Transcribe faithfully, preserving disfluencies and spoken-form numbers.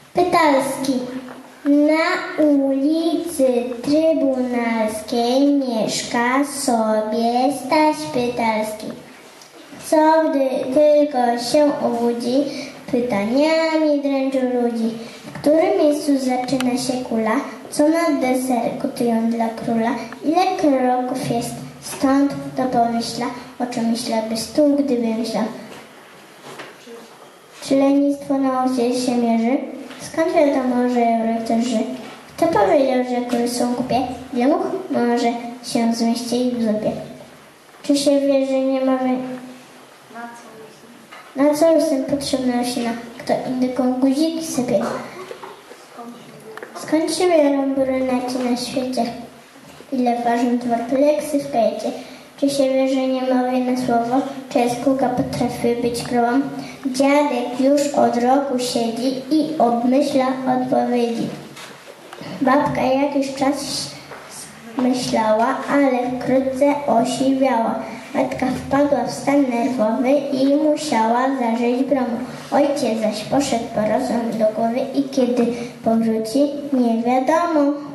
Pytalski. Na ulicy Trybunalskiej mieszka sobie Staś Pytalski. Co gdy tylko się obudzi, pytaniami dręczył ludzi. W którym miejscu zaczyna się kula? Co na deser gotują dla króla? Ile kroków jest stąd do pomyśla? O czym myślałby stół, gdyby myślał? Czy lenistwo na osie się mierzy? Skąd wiadomo, że rektorzy? Kto powiedział, że kury są głupie? Ile much może się zmieścić w zupie? Czy się wie, że nie mamy... Na co jestem potrzebna roślina? Kto indyką guziki sypie? Skąd się biorą bruneci na świecie? Ile ważą dwa pleksy w kajecie? Czy się wie, że nie ma jedno słowo? Czy jaskółka potrafi być krową? Dziadek już od roku siedzi i obmyśla odpowiedzi. Babka jakiś czas myślała, ale wkrótce osiwiała. Matka wpadła w stan nerwowy i musiała zażyć bromu. Ojciec zaś poszedł po rozum do głowy i kiedy powróci, nie wiadomo.